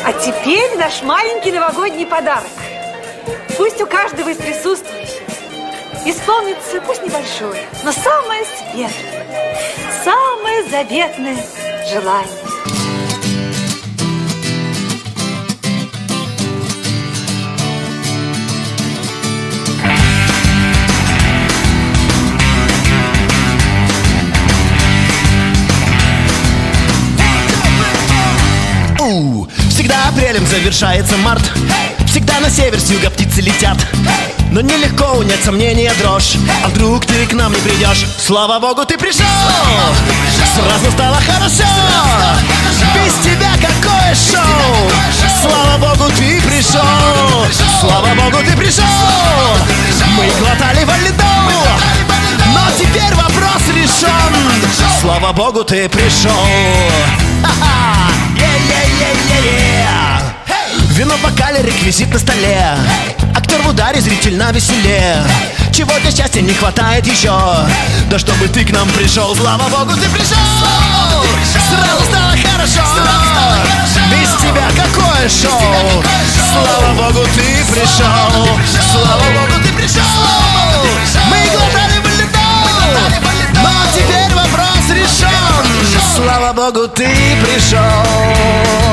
А теперь наш маленький новогодний подарок. Пусть у каждого из присутствующих исполнится, пусть небольшое, но самое светлое, самое заветное желание. Всегда апрелем завершается март. Всегда на север с юга птицы летят. Но нелегко унять сомнения, дрожь. А вдруг ты к нам не придешь? Слава Богу, ты пришел! Сразу стало хорошо! Без тебя какое шоу! Слава Богу, ты пришел! Слава Богу, ты пришел! Мы глотали во льду, но теперь вопрос решен. Слава Богу, ты пришел! Вино в бокале, реквизит на столе. Актер в ударе, зритель на веселе. Чего для счастья не хватает еще? Да чтобы ты к нам пришел. Слава Богу, ты пришел! Сразу стало хорошо! Без тебя какое шоу? Слава Богу, ты пришел! Слава Богу, ты пришел! Мы глотали в льду, но теперь вопрос решен. Слава Богу, ты пришел!